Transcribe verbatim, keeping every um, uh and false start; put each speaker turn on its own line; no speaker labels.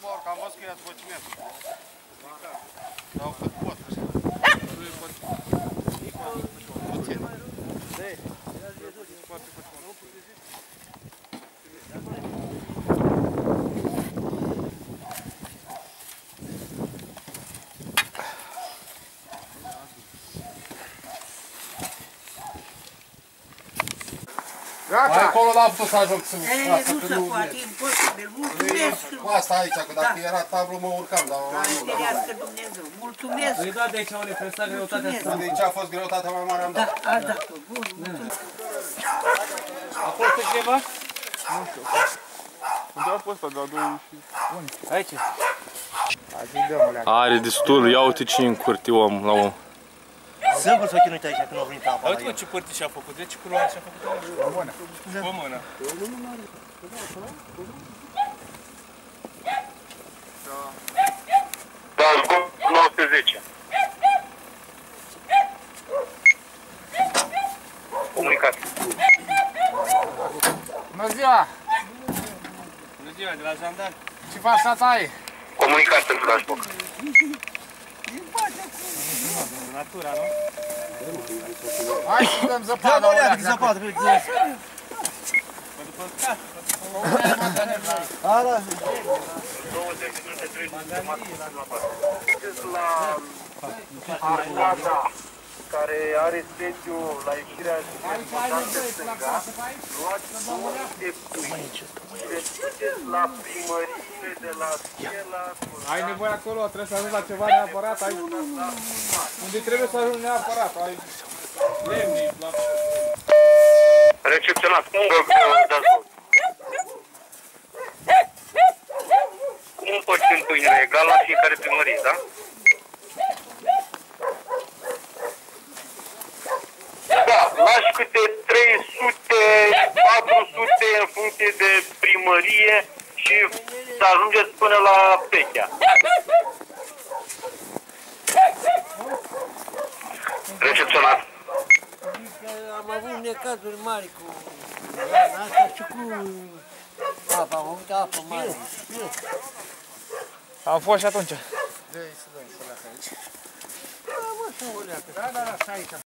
mor, că am văzut că i-ați băcimet. Sau cât pot. Puțin. Mai acolo n-am putut să ajung să...
E, nu se poate, imposibil, mulțumesc!
Cu asta aici, că dacă era tablu mă urcam, dar...
Ferească Dumnezeu, mulțumesc!
Păi da, de aici au refresat greutatea asta.
De ce a fost greutatea mai mare am dat?
Da, a dat, bun, mulțumesc!
A fost ceva?
Nu știu. Unde a fost ăsta de la doi și...
Unde? Aici.
Are destul, ia uite ce încurte om la om.
Singur s-a chinuit aici când a venit apa.
Uite mă ce părți și-a făcut, de ce culoare și-a făcut cu mână. Cu mână.
Da, zgom nouă sute zece. Comunicat.
Bună ziua!
Bună ziua, de la jandarmi.
Ce faci, tatai?
Comunicat pentru dashboard.
Natura, nu?
Hai să dăm zăpadă, o leacă.
Zăpadă, pe tine.
Mă după ca.
Ala.
douăzeci de minute, treizeci de maxim la bază. La Arcada, care are sediu la ieșirea de stânga, luați două de pui și le duceți la primărie de la Schela.
Ai nevoie acolo, trebuie să ajungi la ceva neapărat, ai... Unde trebuie să ajungi neapărat, ai... Lemnii, la...
Recepționat, ungă, dați vot. Cum împărțim pâinile? Egal la fiecare primărie, da? Da, lași câte trei sute, patru sute în funcție de primărie și să ajungeți până la Pechea. Recepționat.
Am avut necazuri mari cu asta și cu apa, am avut apă mare.
Am fost și atunci.
Dă-i să dăm să leacă aici.
Da, mă, să o leacă.
Da, da, da, stai aici.